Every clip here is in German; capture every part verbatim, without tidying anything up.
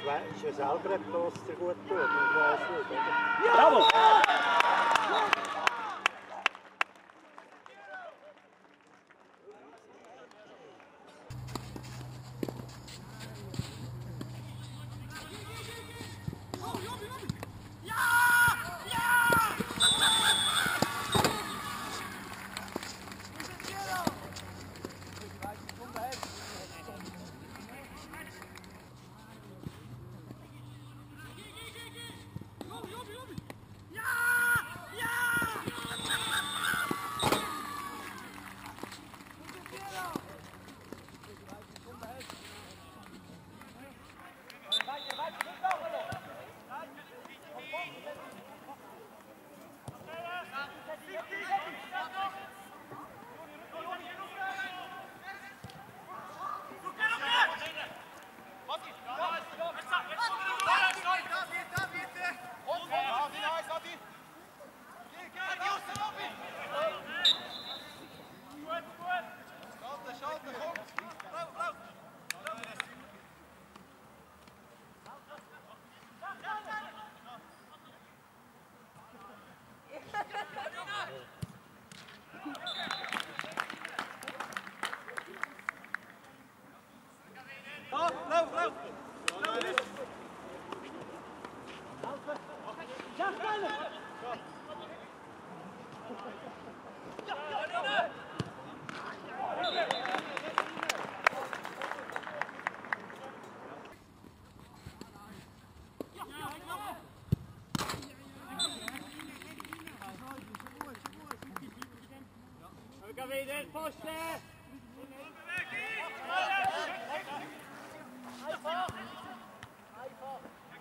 ist ja selber ein Kloster gut tut, man weiß nicht, oder? Bravo! Wieder Poste! Einfach! Einfach!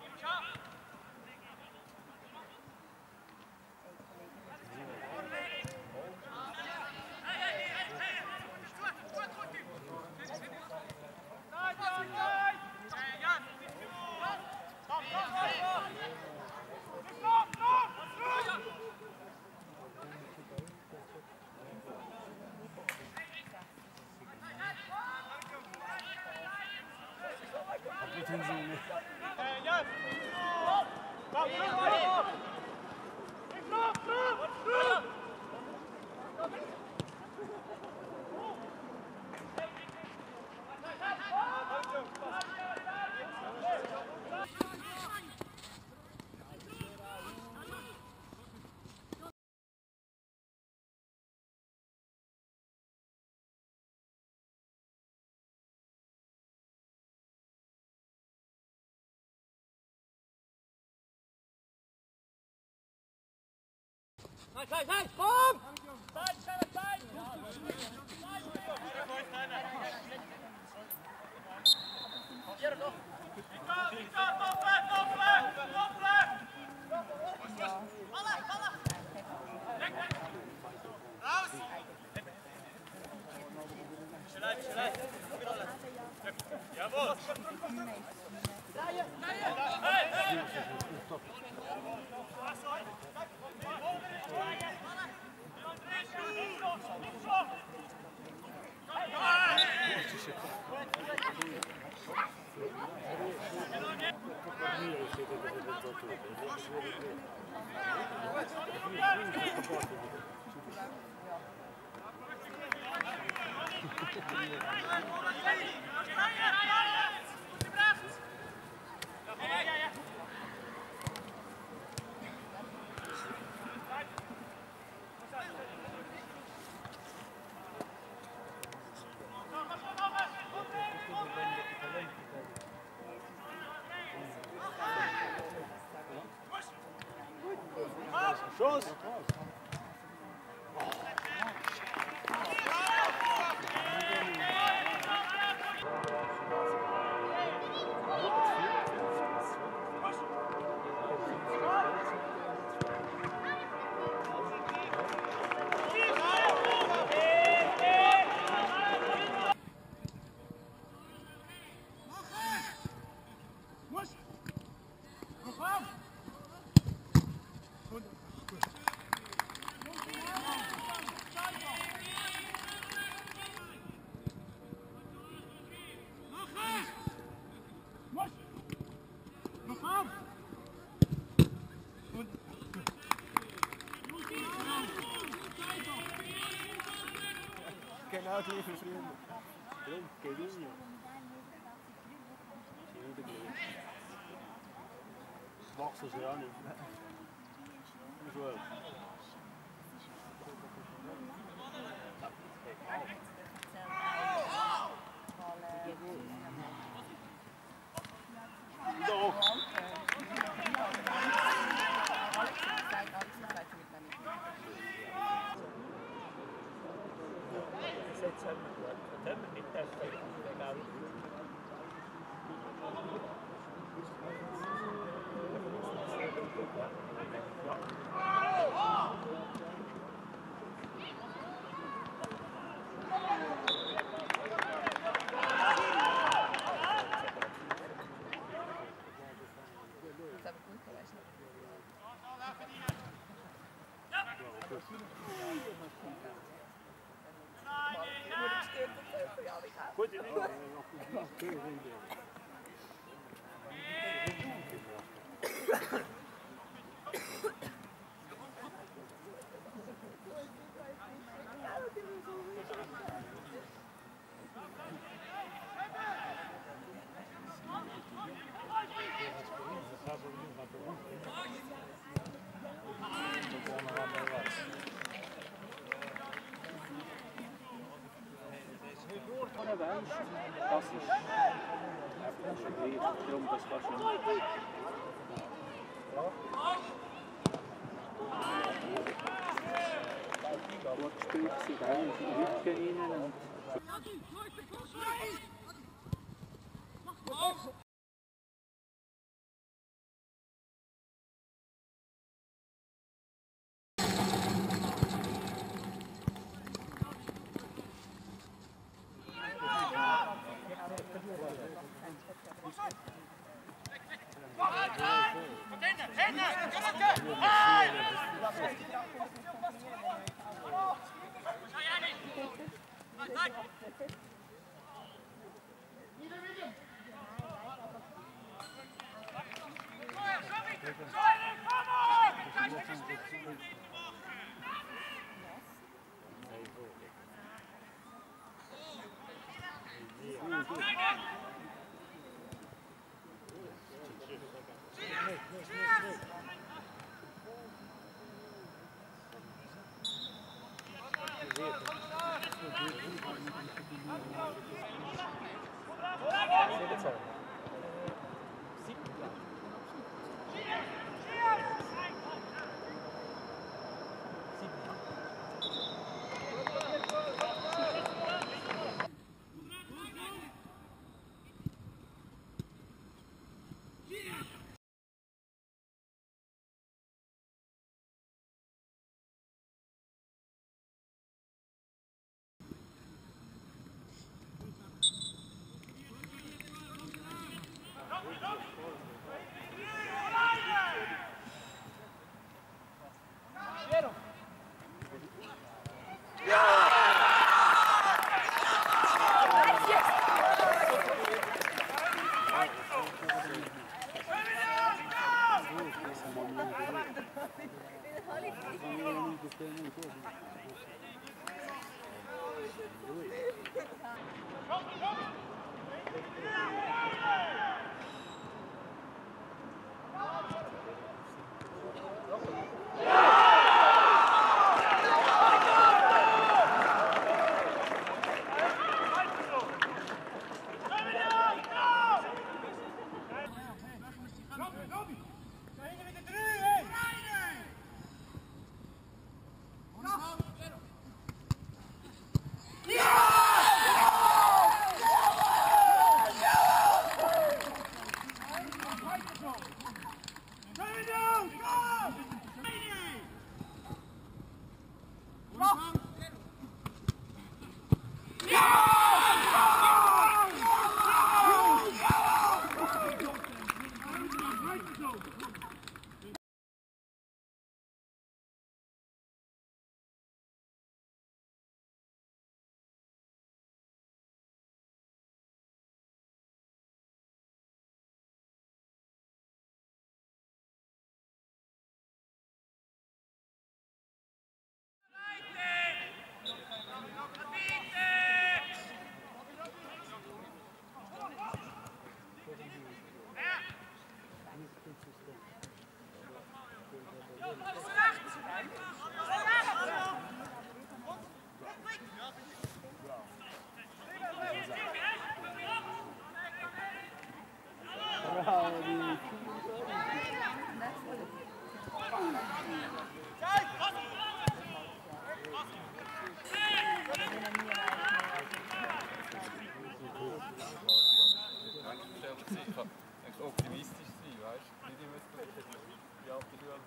Nein, nein, nein, komm! Zeit, Zeit, Zeit! Hier noch! Victor, Victor, Doppel, Doppel, Doppel! Balla, Balla! Weg, weg! Raus! Schnell, schnell! Jawohl! Drehen, drehen! Hey, hey! Schuss! genau gleich wie früher. Darum, Gewinne. Ist nicht der gleiche. Wachsen sie auch nicht. Gut. Doch. Jetzt haben wir gut. Das haben wir nicht dürfen. Egal. Goed, je Oder weißt, das ist einfach schon gleich, darum das kannst du nicht. Gut gespielt, sie gehen in die Hütte rein und... Bitte! Optimistisch sein, weißt du? Nicht immer das Gleiche. Die alte Schule.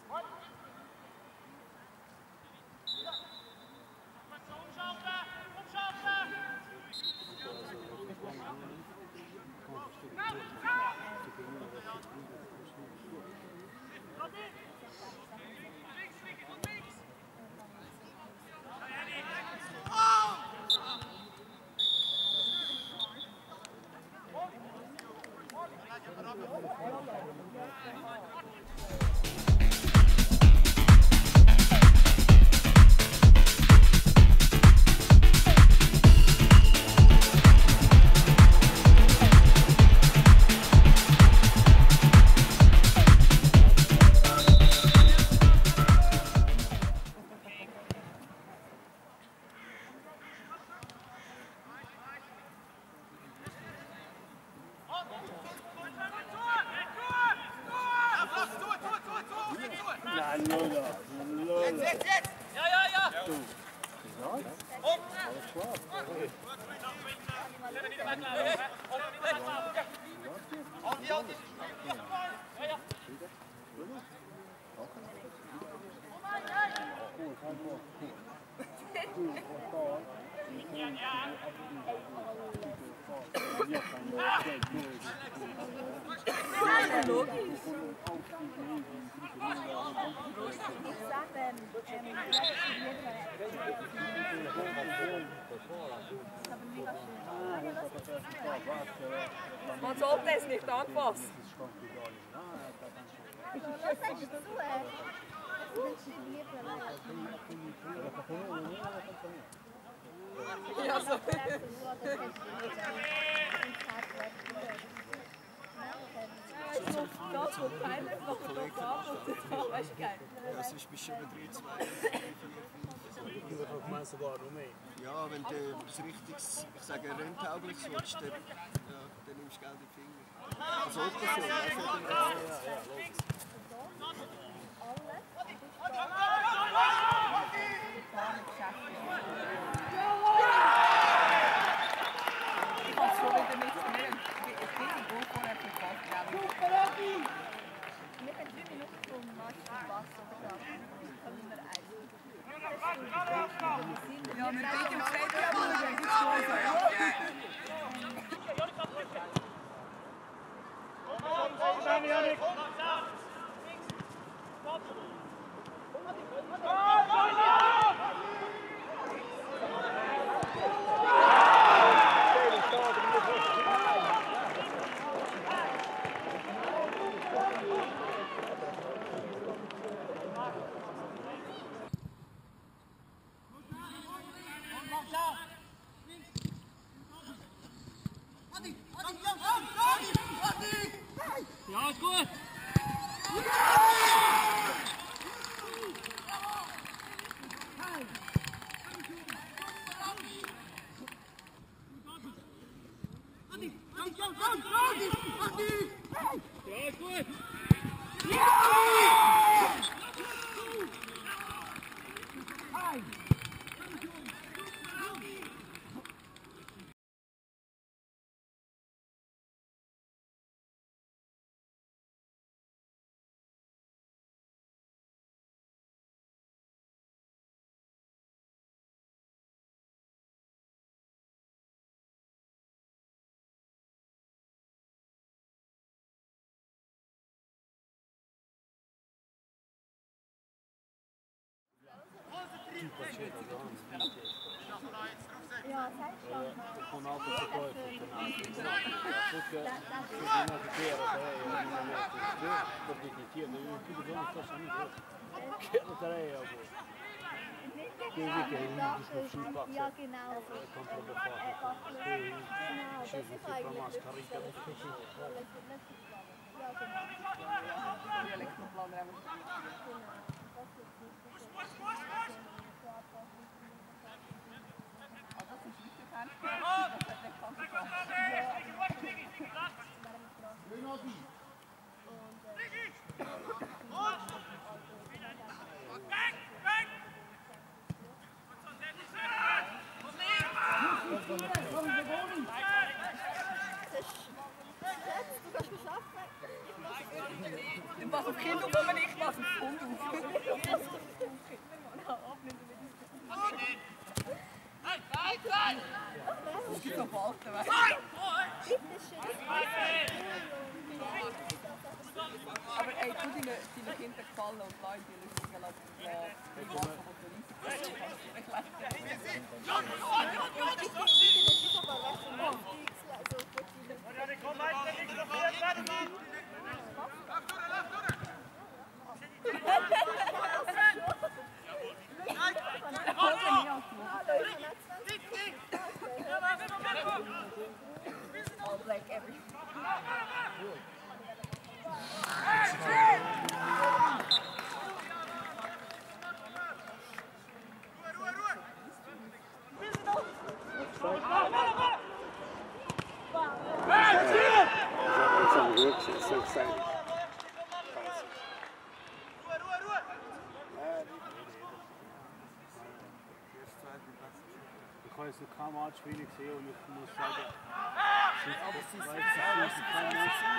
Man sollte es nicht anfassen. Was sagst du dazu? Ja, so. Das, wo keiner noch drauf antwortet, weißt du, geil. Das ist bis schon drei, zwei, ja, wenn du etwas richtiges, ich sage, renntaugliches willst, dann, ja, dann nimmst du Geld in die Finger. Also Option, also dann, ja, ja, ja, logisch. Ich kann es schon wieder nicht mehr. Ich bin die Goal vorher verkauft. Wir haben drei Minuten zum Match Wasser bekommen. Können wir eins. Ja, mit Video steht ja wohl, wenn ich es mal sage. Ja, gut! Ja, gut! Ja, sei schon. Con auto secondo, perché se non è vero, non è perché ti chiedo, io più di uno sto sanno che lo darei a voi. Quindi che è discussione qua. Ja, genau. Contro da fare. Genau, Ci das fu ist per eigentlich mascarica. Ja, genau. Elektroplaner haben wir. Genau. Was auf Kind auf, aber nicht was auf Hund auf. Es gibt noch Walten, weißt du? Aber ey, tu deinen deine Kindern gefallen und leih die lustigen Lappen. Die Waffen, die du riesig kannst, kannst du nicht leisten. All black everything. It's so exciting. Ich habe jetzt noch kein Matchspiel gesehen und ich muss sagen, aber sie sind kein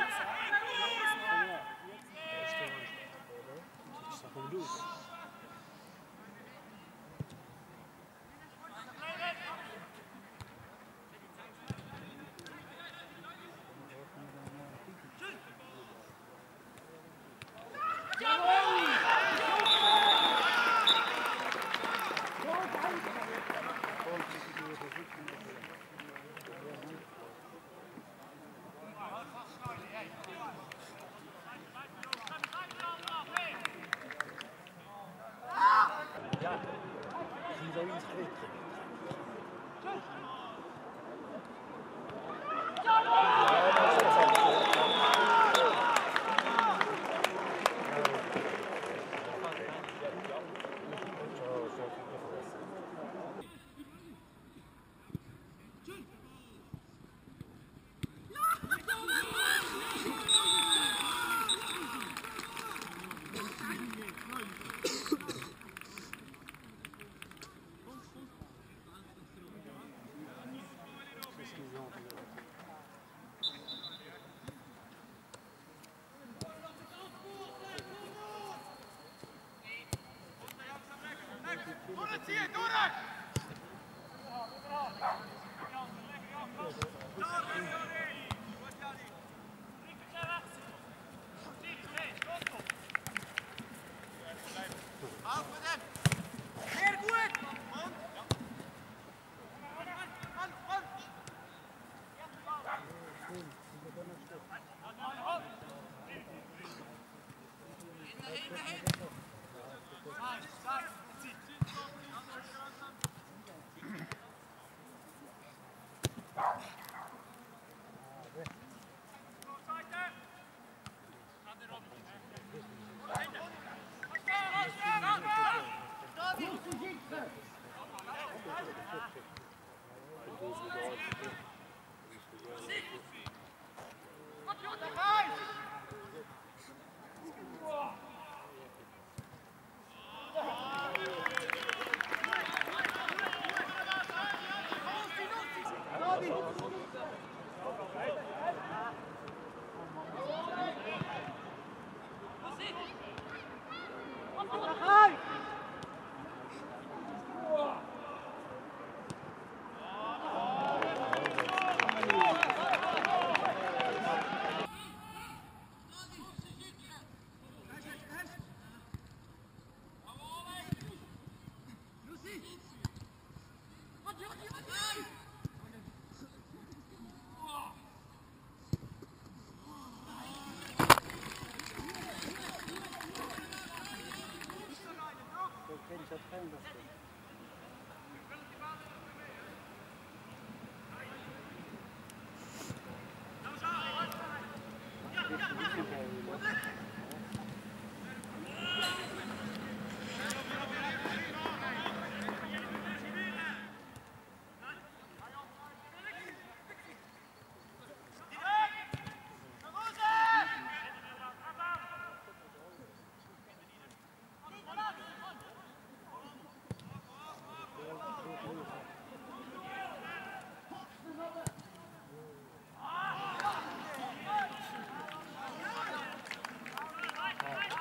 Match.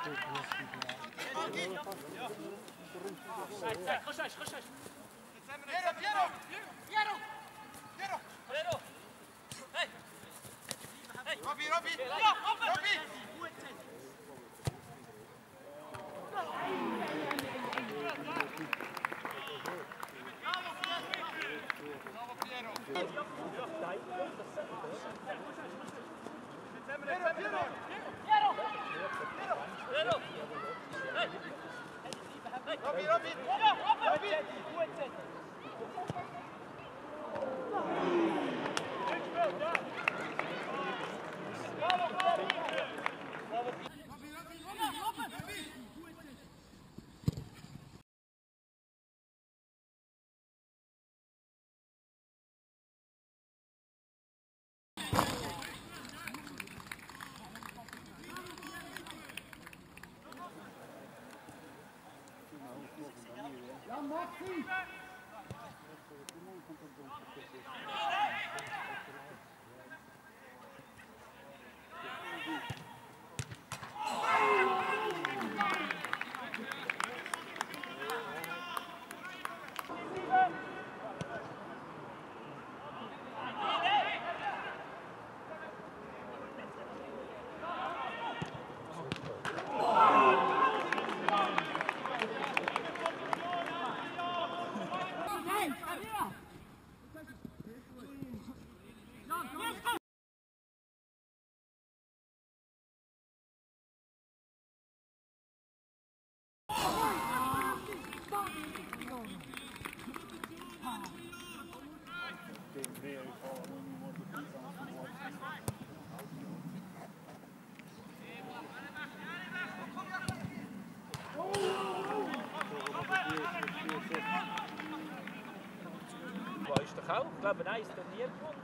Ist doch auch, ich glaube, nein, ist doch nie gewonnen.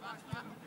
Ja.